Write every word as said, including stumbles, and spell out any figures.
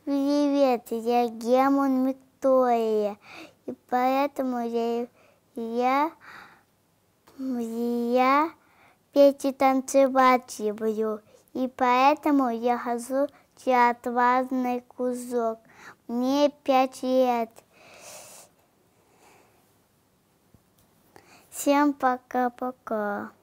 Привет, я Гемон Виктория, и поэтому я, я, я петь и танцевать люблю, и поэтому я хожу в театральный кружок. Мне пять лет. Всем пока-пока.